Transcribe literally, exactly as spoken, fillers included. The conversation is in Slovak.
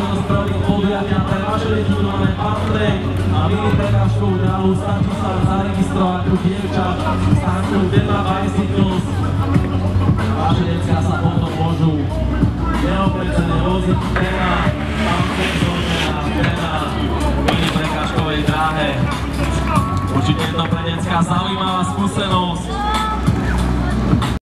možnosť prvých podujatia pre vaše deti. Máme Patrek a mini prekážkovú dráhu. Stačí sa zaregistrovať u dievčat v stánku Dema Bicycles. Vaše decká sa potom môžu neoprecené voziť na Patrek na mini prekážkovej dráhe. Určite je to pre decká zaujímavá skúsenosť.